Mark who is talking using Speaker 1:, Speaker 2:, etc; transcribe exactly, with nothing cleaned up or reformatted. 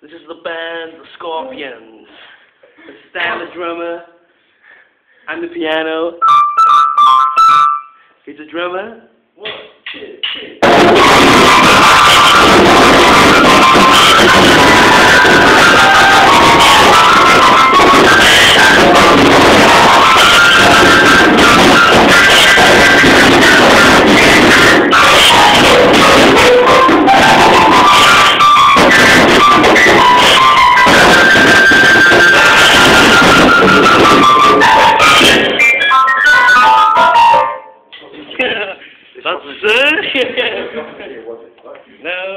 Speaker 1: This is the band, the Scorpions. This is Dan, the drummer. I'm the piano. He's the drummer. One, two, three.